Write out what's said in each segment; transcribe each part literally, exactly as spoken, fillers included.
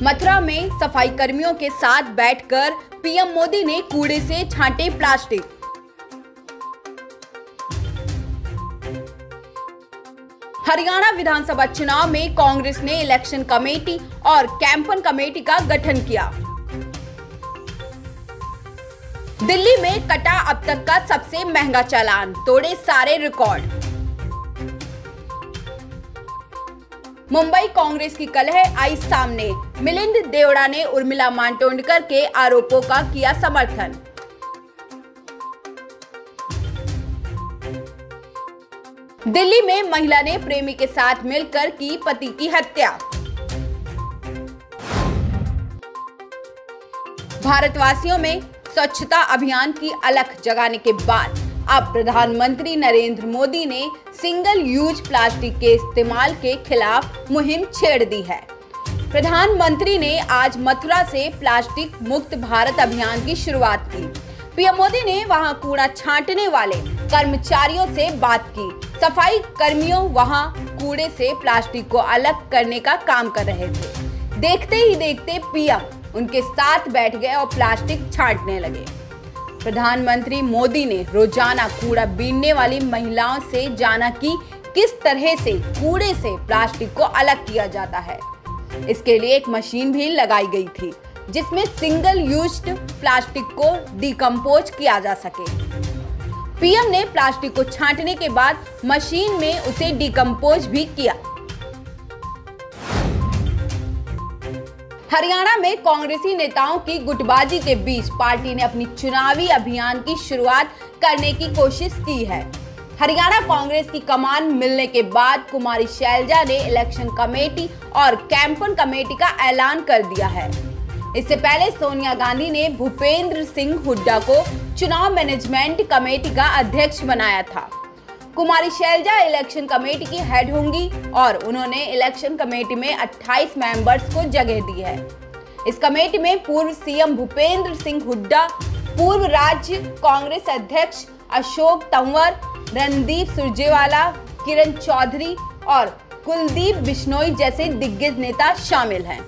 मथुरा में सफाई कर्मियों के साथ बैठकर पीएम मोदी ने कूड़े से छांटे प्लास्टिक। हरियाणा विधानसभा चुनाव में कांग्रेस ने इलेक्शन कमेटी और कैंपेन कमेटी का गठन किया। दिल्ली में कटा अब तक का सबसे महंगा चालान, तोड़े सारे रिकॉर्ड। मुंबई कांग्रेस की कलह आई सामने, मिलिंद देवड़ा ने उर्मिला मातोंडकर के आरोपों का किया समर्थन। दिल्ली में महिला ने प्रेमी के साथ मिलकर की पति की हत्या। भारतवासियों में स्वच्छता अभियान की अलख जगाने के बाद अब प्रधानमंत्री नरेंद्र मोदी ने सिंगल यूज प्लास्टिक के इस्तेमाल के खिलाफ मुहिम छेड़ दी है। प्रधानमंत्री ने आज मथुरा से प्लास्टिक मुक्त भारत अभियान की शुरुआत की। पीएम मोदी ने वहां कूड़ा छांटने वाले कर्मचारियों से बात की। सफाई कर्मियों वहां कूड़े से प्लास्टिक को अलग करने का काम कर रहे थे। देखते ही देखते पीएम उनके साथ बैठ गए और प्लास्टिक छांटने लगे। प्रधानमंत्री मोदी ने रोजाना कूड़ा बीनने वाली महिलाओं से जाना कि किस तरह से कूड़े से प्लास्टिक को अलग किया जाता है। इसके लिए एक मशीन भी लगाई गई थी जिसमें सिंगल यूज्ड प्लास्टिक को डिकम्पोज किया जा सके। पीएम ने प्लास्टिक को छांटने के बाद मशीन में उसे डिकम्पोज भी किया। हरियाणा में कांग्रेसी नेताओं की गुटबाजी के बीच पार्टी ने अपनी चुनावी अभियान की शुरुआत करने की कोशिश की है। हरियाणा कांग्रेस की कमान मिलने के बाद कुमारी शैलजा ने इलेक्शन कमेटी और कैंपेन कमेटी का ऐलान कर दिया है। इससे पहले सोनिया गांधी ने भूपेंद्र सिंह हुड्डा को चुनाव मैनेजमेंट कमेटी का अध्यक्ष बनाया था। कुमारी शैलजा इलेक्शन कमेटी की हेड होंगी और उन्होंने इलेक्शन कमेटी में अट्ठाईस मेंबर्स को जगह दी है। इस कमेटी में पूर्व सीएम भूपेंद्र सिंह हुड्डा, पूर्व राज्य कांग्रेस अध्यक्ष अशोक तंवर, रणदीप सुरजेवाला, किरण चौधरी और कुलदीप बिश्नोई जैसे दिग्गज नेता शामिल हैं।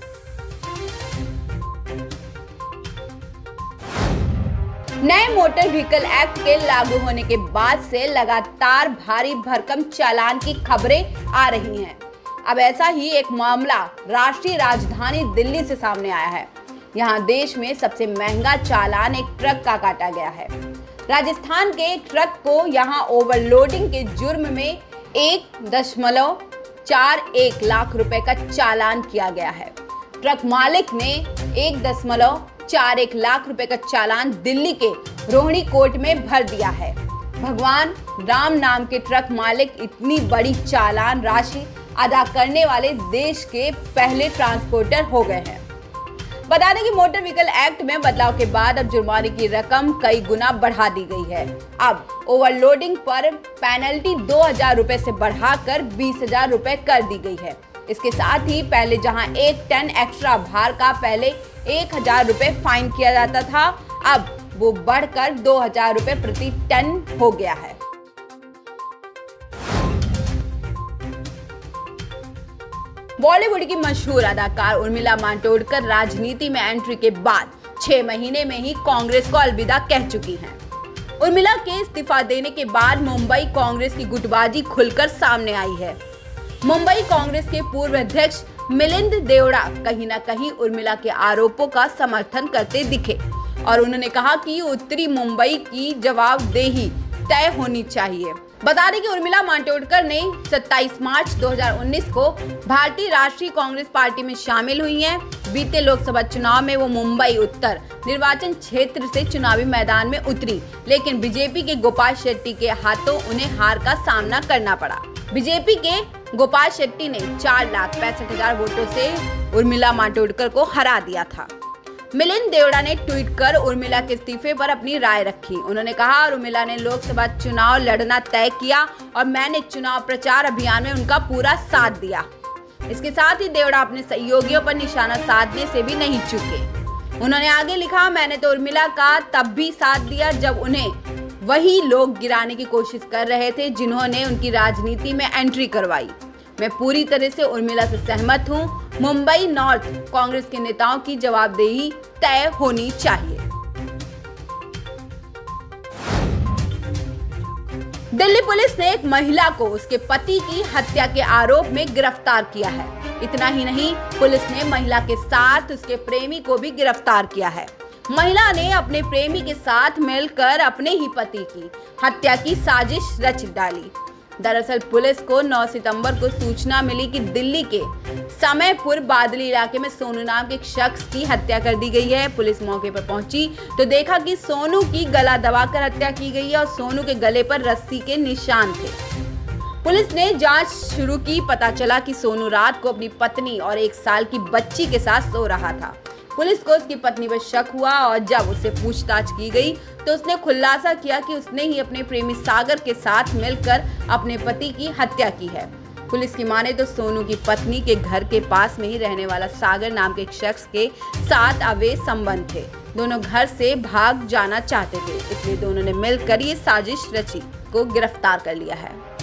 नए मोटर व्हीकल एक्ट के लागू होने के बाद से लगातार भारी भरकम चालान की खबरें आ रही हैं। अब ऐसा ही एक मामला राष्ट्रीय राजधानी दिल्ली से सामने आया है। यहां देश में सबसे महंगा चालान एक ट्रक का काटा गया है। राजस्थान के एक ट्रक को यहां ओवरलोडिंग के जुर्म में एक दशमलव चार एक लाख रुपए का चालान किया गया है। ट्रक मालिक ने एक दशमलव चार एक लाख रुपए का चालान दिल्ली के रोहिणी कोर्ट में भर दिया है। भगवान राम नाम के ट्रक मालिक इतनी बड़ी चालान राशि अदा करने वाले देश के पहले ट्रांसपोर्टर हो गए हैं। बता दें कि मोटर व्हीकल एक्ट में बदलाव के बाद अब जुर्माने की रकम कई गुना बढ़ा दी गई है। अब ओवरलोडिंग पर पेनल्टी दो हजार रुपए से बढ़ाकर बीस हजार रुपए कर दी गई है। इसके साथ ही पहले जहां एक टन एक्स्ट्रा भार का पहले एक हजार रुपए फाइन किया जाता था, अब वो बढ़कर दो हजार रुपए प्रति टन हो गया है। बॉलीवुड की मशहूर अदाकार उर्मिला मातोंडकर राजनीति में एंट्री के बाद छह महीने में ही कांग्रेस को अलविदा कह चुकी हैं। उर्मिला के इस्तीफा देने के बाद मुंबई कांग्रेस की गुटबाजी खुलकर सामने आई है। मुंबई कांग्रेस के पूर्व अध्यक्ष मिलिंद देवड़ा कहीं ना कहीं उर्मिला के आरोपों का समर्थन करते दिखे और उन्होंने कहा कि उत्तरी मुंबई की जवाबदेही तय होनी चाहिए। बता दें कि उर्मिला मातोंडकर ने सत्ताईस मार्च दो हजार उन्नीस को भारतीय राष्ट्रीय कांग्रेस पार्टी में शामिल हुई हैं। बीते लोकसभा चुनाव में वो मुंबई उत्तर निर्वाचन क्षेत्र से चुनावी मैदान में उतरी, लेकिन बीजेपी के गोपाल शेट्टी के हाथों उन्हें हार का सामना करना पड़ा। बीजेपी के गोपाल शेट्टी ने चार लाख पैंसठ हजार वोटों से उर्मिला मातोंडकर को हरा दिया था। मिलिंद देवड़ा ने ट्वीट कर उर्मिला के इस्तीफे पर अपनी राय रखी। उन्होंने कहा, उर्मिला ने लोकसभा चुनाव लड़ना तय किया और मैंने चुनाव प्रचार अभियान में उनका पूरा साथ दिया। इसके साथ ही देवड़ा अपने सहयोगियों पर निशाना साधने से भी नहीं चूके। उन्होंने आगे लिखा, मैंने तो उर्मिला का तब भी साथ दिया जब उन्हें वही लोग गिराने की कोशिश कर रहे थे जिन्होंने उनकी राजनीति में एंट्री करवाई। मैं पूरी तरह से उर्मिला से सहमत हूँ। मुंबई नॉर्थ कांग्रेस के नेताओं की जवाबदेही तय होनी चाहिए। दिल्ली पुलिस ने एक महिला को उसके पति की हत्या के आरोप में गिरफ्तार किया है। इतना ही नहीं, पुलिस ने महिला के साथ उसके प्रेमी को भी गिरफ्तार किया है। महिला ने अपने प्रेमी के साथ मिलकर अपने ही पति की हत्या की साजिश रच डाली। दरअसल पुलिस को नौ सितंबर को सूचना मिली कि दिल्ली के समयपुर बादली इलाके में सोनू नाम के एक शख्स की हत्या कर दी गई है। पुलिस मौके पर पहुंची तो देखा कि सोनू की गला दबाकर हत्या की गई है और सोनू के गले पर रस्सी के निशान थे। पुलिस ने जांच शुरू की। पता चला कि सोनू रात को अपनी पत्नी और एक साल की बच्ची के साथ सो रहा था। पुलिस को उसकी पत्नी पर शक हुआ और जब उससे पूछताछ की गई तो उसने खुलासा किया कि उसने ही अपने प्रेमी सागर के साथ मिलकर अपने पति की हत्या की है। पुलिस की माने तो सोनू की पत्नी के घर के पास में ही रहने वाला सागर नाम के एक शख्स के साथ अवैध संबंध थे। दोनों घर से भाग जाना चाहते थे, इसलिए दोनों ने मिलकर ये साजिश रची को गिरफ्तार कर लिया है।